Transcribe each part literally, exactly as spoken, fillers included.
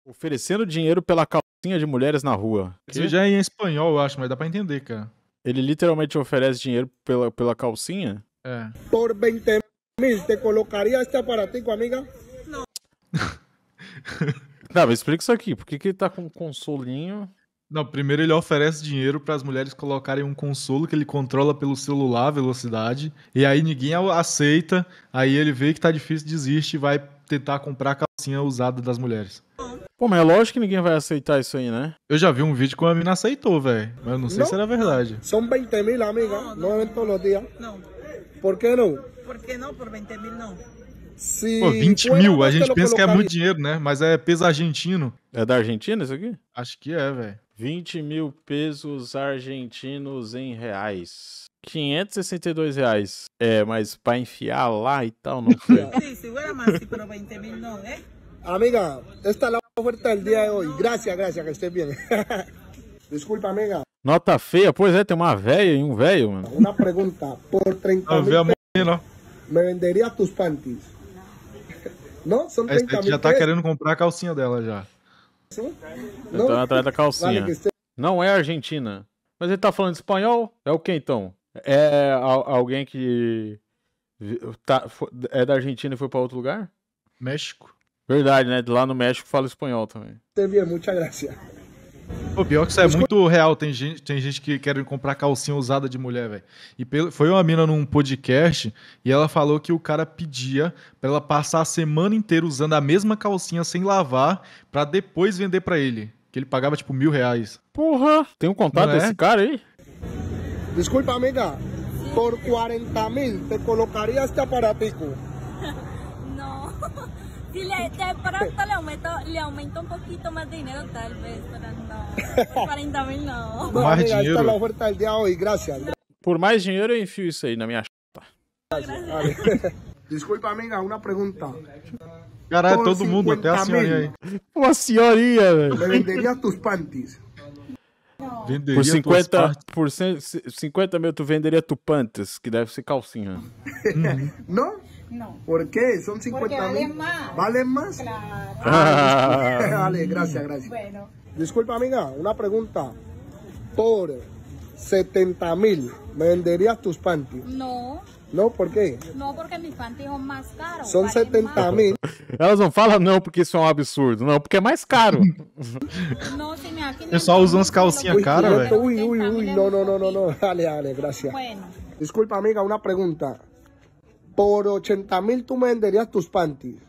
Oferecendo dinheiro pela calcinha de mulheres na rua. Isso já é em espanhol, eu acho, mas dá pra entender, cara. Ele literalmente oferece dinheiro pela, pela calcinha? É. Por vinte mil, te colocaria este aparatico, amiga? Não. Não, mas explica isso aqui. Por que, que ele tá com um consolinho? Não, primeiro ele oferece dinheiro para as mulheres colocarem um consolo que ele controla pelo celular, a velocidade. E aí ninguém aceita. Aí ele vê que tá difícil, desiste e vai tentar comprar a calcinha usada das mulheres. Pô, mas é lógico que ninguém vai aceitar isso aí, né? Eu já vi um vídeo que uma mina aceitou, velho. Mas eu não sei não, se era verdade. São vinte mil, amiga. Não, não é todos os dias. Não. Por que não? Por que não? Por vinte mil não. Se Pô, vinte mil, a gente pensa que é muito dinheiro, né? Mas é peso argentino. É da Argentina isso aqui? Acho que é, velho. vinte mil pesos argentinos em reais. quinhentos e sessenta e dois reais. É, mas pra enfiar lá e tal, não sei. Sí, si fuera más, sí, pero veinte mil no, ¿eh? Amiga, esta es la oferta del día de hoy. Gracias, gracias, que estés bien. Desculpa, amiga. Nota feia? Pois é, tem uma véia e um velho, mano. Una pregunta. Por treinta mil pesos, me venderías tus panties? Não? São trinta mil. Já tá querendo comprar a calcinha dela já. Sim? Eu tô atrás da calcinha. Vale, este... Não é Argentina. Mas ele tá falando espanhol? É o que então? É alguém que tá, é da Argentina e foi pra outro lugar? México. Verdade, né? Lá no México fala espanhol também. Bien, muchas gracias. O pior que isso é muito real. Tem gente, tem gente que quer comprar calcinha usada de mulher, velho. E pelo, foi uma mina num podcast e ela falou que o cara pedia pra ela passar a semana inteira usando a mesma calcinha sem lavar pra depois vender pra ele. Que ele pagava tipo mil reais. Porra! Tem um contato desse é? cara aí? Desculpa, amiga. Por quarenta mil te colocaria este aparatico? No. Si le, de pronto le aumento, le aumento un poquito más de dinero tal vez, pero no. Por cuarenta mil no. No, amiga, esta es la oferta del día de hoy. Gracias. Por mais dinheiro eu enfio isso aí na minha chata. Vale. Desculpa, amiga, una pregunta. Caralho, todo mundo, até a senhorinha aí. Uma senhorinha, velho. Me venderia tus panties? Venderia por cinquenta, por cinquenta mil tu venderia tu panties, que deve ser calcinha. Não? Não. ¿Por qué? Son cincuenta mil. Valen más. ¿Valen más? Claro. Ah, vale, gracias, gracias. Bueno. Disculpa, amiga, una pregunta. Por setenta mil, ¿me venderías tus panties? No. ¿No? ¿Por quê? No, porque mis panties son más caros. São setenta mil. Elas não falam não porque isso é um absurdo, não, porque é mais caro. No, si me aquí O pessoal usa umas calcinhas caras, velho. Uy, uy, uy, no, no, no, no, no. Dale, dale, gracias. Bueno. Disculpa, amiga, una pregunta. Por ochenta mil, ¿tú me venderías tus panties?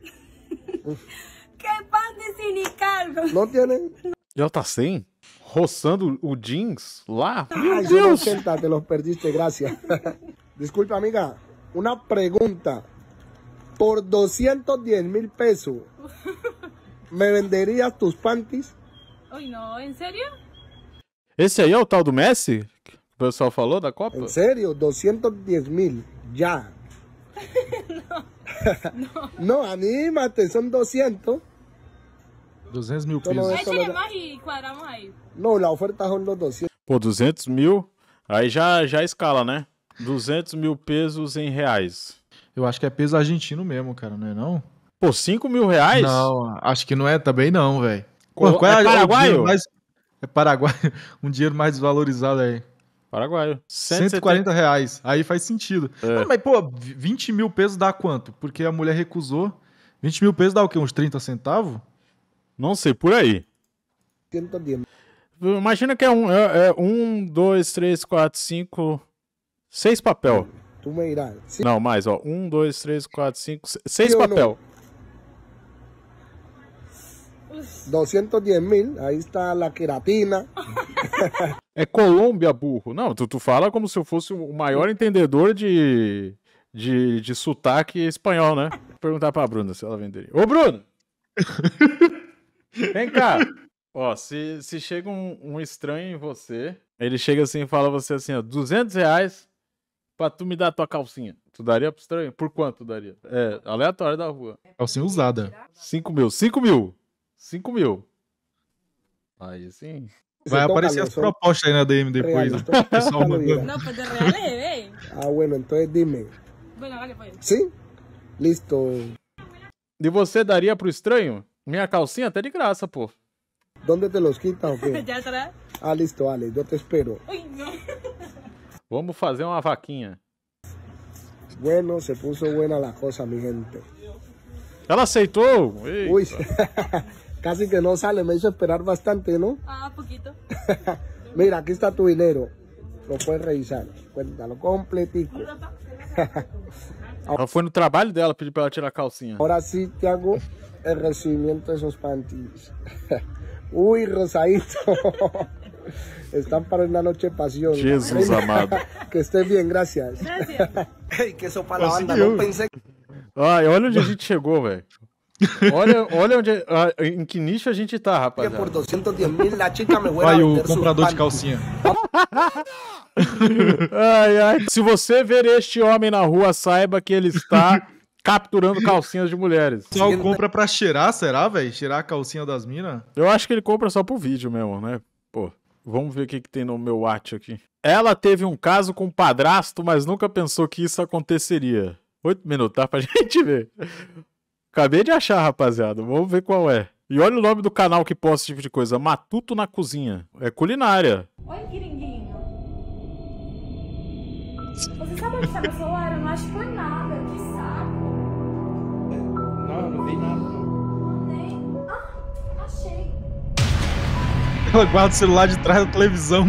¿Qué panties sin ni cargo? ¿No tienen? E ela tá sem? Roçando o jeans lá? Meu Ay, Deus! Son ochenta, te los perdiste, gracias. Disculpa, amiga, una pregunta. Por doscientos diez mil pesos, ¿me venderías tus panties? Uy, no, ¿en serio? Esse aí é o tal do Messi? Que o pessoal falou da Copa? ¿En serio? doscientos diez mil, ya. No, no. No, anímate, son doscientos. duzentos mil Então não pesos. é só Échale legal. más y cuadramos ahí. No, la oferta son los doscientos. Pô, duzentos mil, aí já, já escala, né? duzentos mil pesos em reais. Eu acho que é peso argentino mesmo, cara, não é não? Pô, cinco mil reais? Não, acho que não é também não, velho. Qual- Qual é é, o paraguaio? dinheiro mais... É paraguaio, um dinheiro mais desvalorizado aí. Paraguaio. cento e quarenta reais, aí faz sentido. É. Ah, mas, pô, vinte mil pesos dá quanto? Porque a mulher recusou. vinte mil pesos dá o quê? Uns trinta centavos? Não sei, por aí. ciento diez. Imagina que é um, é, é um, dois, três, quatro, cinco, seis papel. Tú me dirás. Sí, Não, mais, ó. Um, dois, três, quatro, cinco, se- seis Sim ou papel. doscientos diez mil, ahí está la queratina. É Colômbia, burro. Não, tu, tu fala como se eu fosse o maior entendedor de, de, de sotaque espanhol, né? Vou perguntar pra Bruna se ela venderia. Ô, Bruno! Vem cá. Ó, se, se chega um, um estranho em você, ele chega assim e fala a você assim, ó, duzentos reais pra tu me dar tua calcinha. Tu daria pro estranho? Por quanto tu daria? É, aleatório da rua. Calcinha usada. Cinco mil. Cinco mil. Cinco mil. Aí sim. Vai Se aparecer toca, as son propostas aí na D M depois. reales. Né? O pessoal Tócalo, mandando. mira. No, pues de reales, eh. Ah, bueno, entonces dime. Bueno, vale, pues. ¿Sí? Listo. E você daria pro estranho? Minha calcinha até de graça, pô. ¿Dónde te los quitas o qué? ¿Ya atrás? Ah, listo, vale, yo te espero. Uy, no. Vamos fazer uma vaquinha. Bueno, se puso buena la cosa, mi gente. Ela aceitou? Eita. Uy, casi que no sale, me hizo esperar bastante, ¿no? Ah, poquito. Mira, aquí está tu dinero. Lo puedes revisar. Cuéntalo completico. Ela foi no trabalho dela, pediu pra ela tirar a calcinha. Ahora sí te hago el recibimiento de esos panties. Uy, rosadito. Están para una noche de pasión. Jesus amado. Que estés bien, gracias. Gracias. Hey, que eso para la banda, Conseguiu. no pensé. Ai, olha onde a gente chegou, velho. Olha, olha onde, ah, em que nicho a gente tá, Que por rapaziada. doscientos diez mil la chica me voy a Vai o vender sus comprador de panties. calcinha. Ai, ai. Se você ver este homem na rua, saiba que ele está capturando calcinhas de mulheres. O pessoal compra pra cheirar, será, velho? Cheirar a calcinha das minas? Eu acho que ele compra só pro vídeo mesmo, né? Pô, vamos ver o que, que tem no meu watch aqui. Ela teve um caso com o padrasto, mas nunca pensou que isso aconteceria. Oito minutos, tá? Pra gente ver. Acabei de achar, rapaziada. Vamos ver qual é. E olha o nome do canal que posta esse tipo de coisa. Matuto na Cozinha. É culinária. Oi, Quiringuinho. Você sabe onde está meu celular? Eu não acho por nada. Que saco. Não, não vi nada, não. Não tem. Ah, achei. Ela guarda o celular de trás da televisão.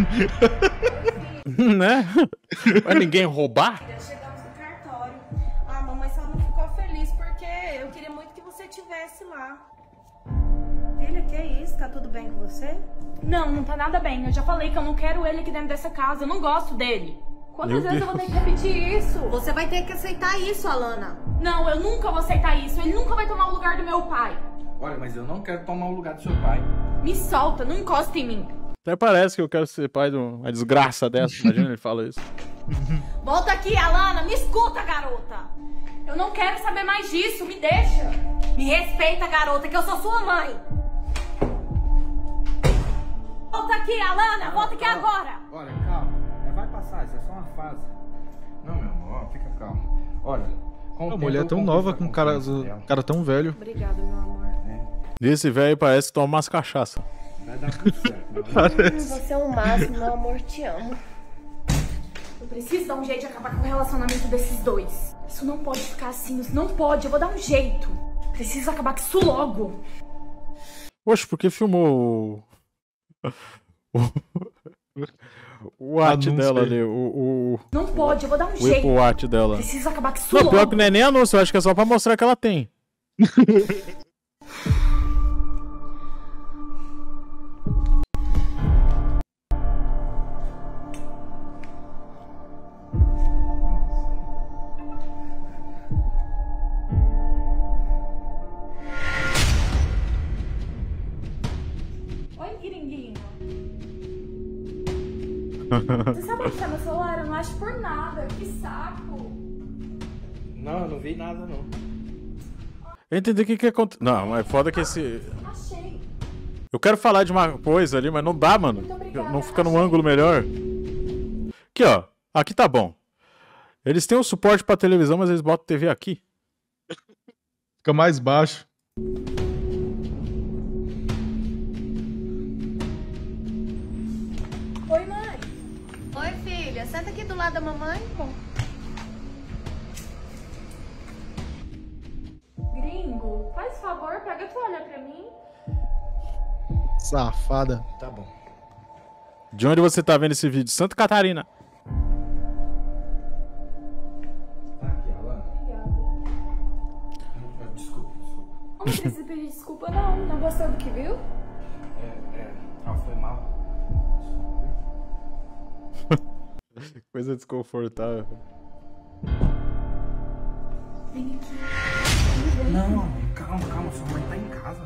Né? Vai ninguém roubar? Chegamos no cartório. Ah, mamãe só não ficou feliz porque eu queria muito que você estivesse lá. Filha, que isso? Tá tudo bem com você? Não, não tá nada bem. Eu já falei que eu não quero ele aqui dentro dessa casa. Eu não gosto dele. Quantas Meu vezes eu Deus. vou ter que repetir isso? Você vai ter que aceitar isso, Alana. Não, eu nunca vou aceitar isso. Ele nunca vai tomar o lugar do meu pai. Olha, mas eu não quero tomar o lugar do seu pai. Me solta, não encosta em mim. Até parece que eu quero ser pai de uma desgraça dessa. Imagina ele fala isso. Volta aqui, Alana. Me escuta, garota. Eu não quero saber mais disso. Me deixa. Me respeita, garota, que eu sou sua mãe. Volta aqui, Alana. Volta aqui agora. Olha, calma. É, vai passar, isso é só uma fase. Não, meu amor, fica calmo. Olha, com o A tempo mulher eu tão conquisto nova a com um cara, confiança dela. cara tão velho. Obrigada, meu amor. E esse velho parece que toma umas cachaça. Vai dar tudo certo, meu amor. Parece. Você é um máximo, meu amor, te amo. Eu preciso dar um jeito de acabar com o relacionamento desses dois. Isso não pode ficar assim. Isso não pode. Eu vou dar um jeito. Preciso acabar com isso logo. Poxa, por que filmou o. O watch Anúncio dela aí. ali? O. Não pode. Eu vou dar um O, o jeito. Apple Watch dela. Preciso acabar com isso Não, logo. pior que não é nem anúncio, eu acho que é só pra mostrar que ela tem. Oi, Quiringuinho. Você sabe onde está meu celular? Eu não acho por nada. Que saco. Não, eu não vi nada, não. Eu entendi o que que aconteceu. Não, mas é foda que esse. Achei. Eu quero falar de uma coisa ali, mas não dá, mano. Muito obrigada, Não fica num achei. ângulo melhor. Aqui, ó. Aqui tá bom. Eles têm um suporte pra televisão, mas eles botam T V aqui. Fica mais baixo. Oi, mãe. Oi, filha. Senta aqui do lado da mamãe. Gringo, faz favor, pega a toalha pra mim. Safada. Tá bom. De onde você tá vendo esse vídeo? Santa Catarina. Tá aqui, Alana. Obrigada. Desculpa, desculpa. Não precisa pedir desculpa, não. Não gostou do que viu? É, é. Não, foi mal. Coisa desconfortável. Vem aqui. Não, calma, calma. Sua mãe tá em casa.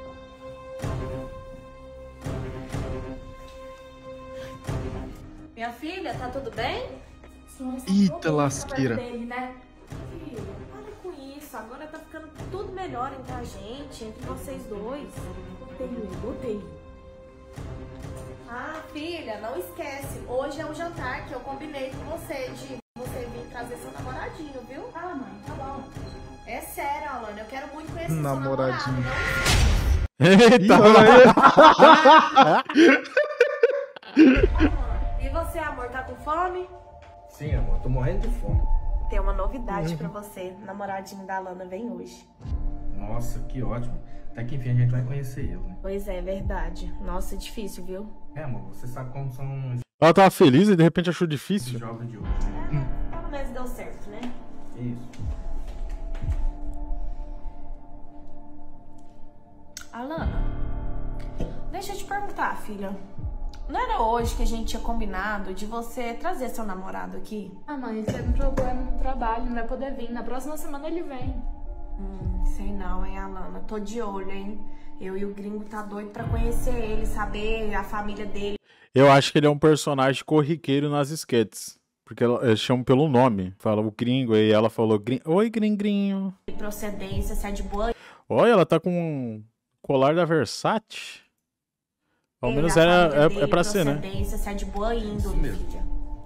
Minha filha, tá tudo bem? Senhora, você Eita, não tem lasqueira. perto dele, né? Filha, Para com isso. Agora tá ficando tudo melhor entre a gente, entre vocês dois. odeio ele, odeio. Ah, filha, não esquece. Hoje é o jantar que eu combinei com você de você vir trazer seu namoradinho, viu? Ah, mãe, tá bom. É sério, Alana, eu quero muito conhecer Namoradinho. Eita! E você, amor, tá com fome? Sim, amor, tô morrendo de fome. Tem uma novidade pra você. O namoradinho da Alana vem hoje. Nossa, que ótimo. Até que enfim a gente vai conhecer ele, né? Pois é, verdade. Nossa, é difícil, viu? É, amor, você sabe como são os Ela tava feliz e de repente achou difícil. jogos de hoje, né? É, pelo menos deu certo, né? Isso. Alana, deixa eu te perguntar, filha. Não era hoje que a gente tinha combinado de você trazer seu namorado aqui? Ah, mãe, ele teve um problema no trabalho, não vai poder vir. Na próxima semana ele vem. Hum, sei não, hein, Alana. Tô de olho, hein? Eu e o gringo tá doido pra conhecer ele, saber a família dele. Eu acho que ele é um personagem corriqueiro nas sketches. Porque eles chamam pelo nome. Fala o gringo, aí ela falou, gring... oi, gringrinho. Procedência, se é de boa. Olha, ela tá com um colar da Versace. Ao menos a era, família é, dele, é pra ser, né? procedência, se é de boa índole, Isso mesmo. filha.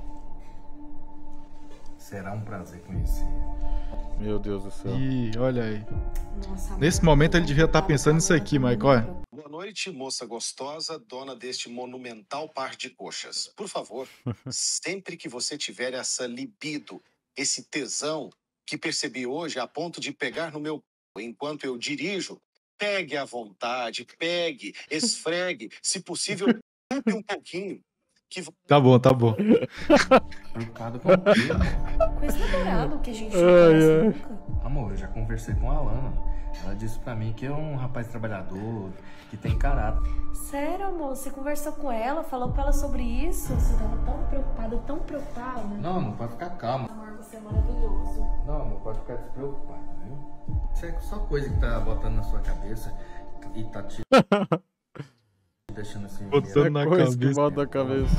Será um prazer conhecer. Meu Deus do céu. Ih, olha aí. Nossa, Nesse amor, momento tô ele devia estar preocupada pensando com a nisso aqui, Alana, Mike, tô olha. muito Boa noite, moça gostosa, dona deste monumental par de coxas. Por favor, sempre que você tiver essa libido, esse tesão que percebi hoje a ponto de pegar no meu c... enquanto eu dirijo, pegue à vontade, pegue, esfregue, se possível, chupe um pouquinho. Que... Tá bom, tá bom. Preocupado com o quê? Com esse namorado que a gente não Ai, conhece ai. nunca. Amor, eu já conversei com a Alana. Ela disse pra mim que é um rapaz trabalhador, que tem caráter. Sério, amor? Você conversou com ela, falou pra ela sobre isso? Você tava tão preocupado, tão preocupado. Não, amor, pode ficar calma. Amor, você é maravilhoso. Não, amor, pode ficar despreocupado, viu? Isso é só coisa que tá botando na sua cabeça e tá te deixando assim. Botando na Coisa que cabeça. bota na cabeça.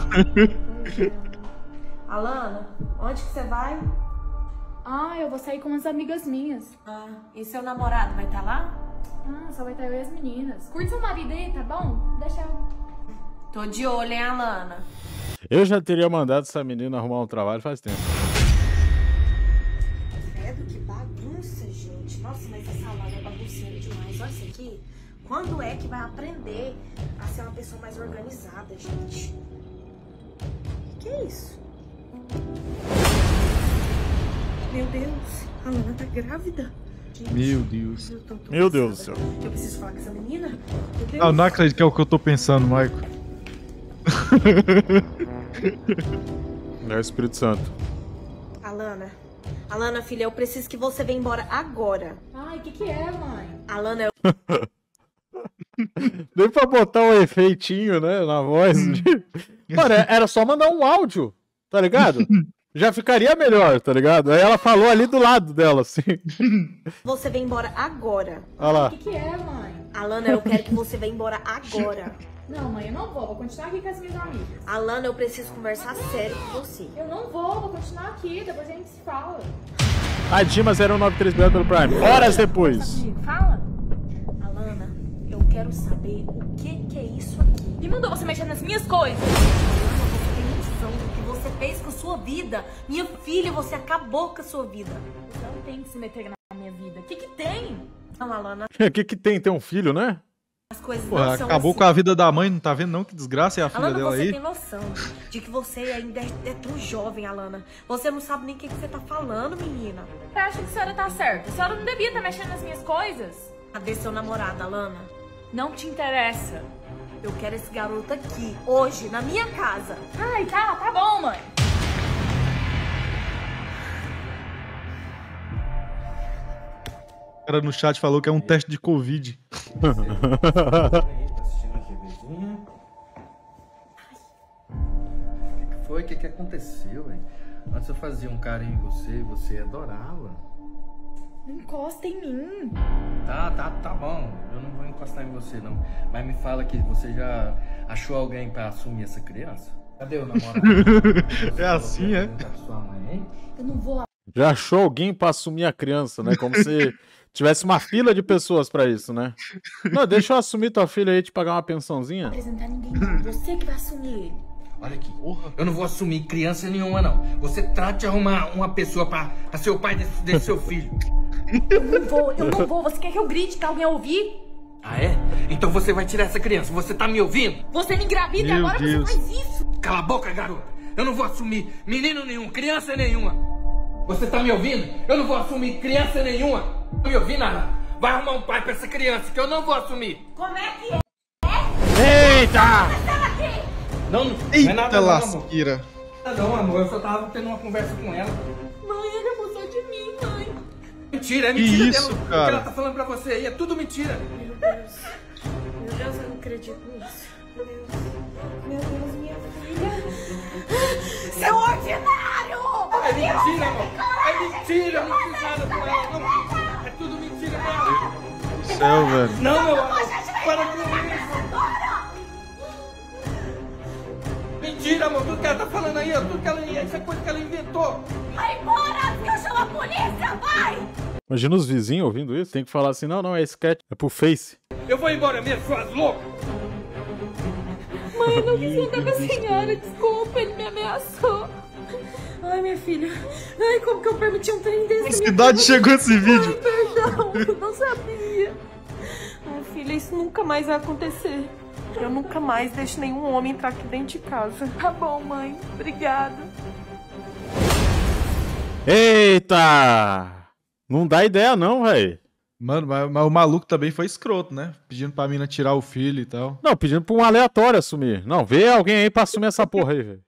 Alana, onde que você vai? Ah, eu vou sair com umas amigas minhas. Ah, e seu namorado vai estar lá? Ah, só vai estar eu e as meninas. Curte seu marido aí, tá bom? Deixa eu... Tô de olho, hein, Alana? Eu já teria mandado essa menina arrumar um trabalho faz tempo. Credo, que bagunça, gente. Nossa, mas essa Alana é bagunceira demais. Olha isso aqui. Quando é que vai aprender a ser uma pessoa mais organizada, gente? Que é isso? Meu Deus, a Alana tá grávida. Gente, Meu Deus. eu tô tão Meu Deus do cansada. céu. Eu preciso falar com essa menina? Meu Deus. Ah, não acredito que é o que eu tô pensando, Maico. É o Espírito Santo. Alana, Alana, filha, eu preciso que você venha embora agora. Ai, o que que é, mãe? Alana, eu... Nem pra botar um efeitinho, né, na voz. Mano, era só mandar um áudio, tá ligado? Já ficaria melhor, tá ligado? Aí ela falou ali do lado dela, assim. Você vem embora agora. Olha lá. O que que é, mãe? Alana, eu quero que você venha embora agora. Não, mãe, eu não vou. Vou continuar aqui com as minhas amigas. Alana, eu preciso conversar sério com você. Eu não vou, vou continuar aqui. Depois a gente se fala. A Dima zero nove três obrigado pelo Prime. Horas depois. Fala. Alana, eu quero saber o que, que é isso aqui. E mandou você mexer nas minhas coisas. Alana, você tem noção do que você fez com a sua vida? Minha filha, você acabou com a sua vida. Você não tem que se meter na minha vida. O que que tem? Não, Alana, O que que tem? Tem um filho, né? as coisas Pô, não são acabou assim. com a vida da mãe, não tá vendo não? Que desgraça é a filha Alana, dela você aí. tem noção de que você ainda é, é tão jovem, Alana. Você não sabe nem o que, que você tá falando, menina. Você acha que a senhora tá certa? A senhora não devia estar mexendo nas minhas coisas. Cadê seu namorado, Alana? Não te interessa. Eu quero esse garoto aqui, hoje, na minha casa. Ai, tá, tá bom, mãe. O cara no chat falou que é um teste de Covid. Tá assistindo a TVzinha? O que que foi? O que que aconteceu, velho? Antes eu fazia um carinho em você e você adorava. Não encosta em mim. Tá, tá, tá bom. Eu não vou encostar em você, não. Mas me fala que você já achou alguém pra assumir essa criança? Cadê o namorado? Você É assim, é? tá com sua mãe, hein? Eu não vou Já achou alguém pra assumir a criança, né? Como se tivesse uma fila de pessoas pra isso, né? Não, deixa eu assumir tua filha aí e te pagar uma pensãozinha. apresentar ninguém, não. Você que vai assumir ele. Olha aqui, eu não vou assumir criança nenhuma, não. Você trate de arrumar uma pessoa pra, pra ser o pai desse, desse seu filho. Eu não vou, eu não vou. Você quer que eu grite pra alguém ouvir? Ah, é? Então você vai tirar essa criança. Você tá me ouvindo? Você me engravida e Meu agora Deus. você faz isso. Cala a boca, garota. Eu não vou assumir menino nenhum, criança nenhuma. Você tá me ouvindo? Eu não vou assumir criança nenhuma. Tá me ouvindo, Alan? Vai arrumar um pai pra essa criança que eu não vou assumir. Como é que é? Eita! Não, não Eita é nada não, amor. lasqueira. Não, amor, eu só tava tendo uma conversa com ela. Mãe, ele abusou de mim, mãe. Mentira, é Que mentira isso, dela. O que cara? ela tá falando pra você aí é tudo mentira. Meu Deus. Meu Deus, eu não acredito nisso. Meu Deus. Meu Deus, minha filha. Seu ordinário! É mentira, amor. É mentira, eu não fiz nada com ela. Não. É tudo mentira dela. Do céu, velho. Não, meu amor. Para com isso. Mentira, amor. Tudo que ela tá falando aí, ó, tudo que ela, isso é coisa que ela inventou. Vai embora, que eu chamo a polícia, vai! Imagina os vizinhos ouvindo isso. Tem que falar assim, não, não, é sketch. É pro Face. Eu vou embora mesmo, suas loucas. Mãe, eu não quis contar com a senhora, desculpa, ele me ameaçou. Ai, minha filha. Ai, como que eu permiti um trem desse? Que cidade chegou esse vídeo? Ai, perdão, eu não sabia. Ai, filha, isso nunca mais vai acontecer. Eu nunca mais deixo nenhum homem entrar aqui dentro de casa. Tá bom, mãe. Obrigada. Eita! Não dá ideia não, velho. Mano, mas, mas o maluco também foi escroto, né? Pedindo pra mina tirar o filho e tal. Não, pedindo pra um aleatório assumir. Não, vê alguém aí pra assumir essa porra aí, velho.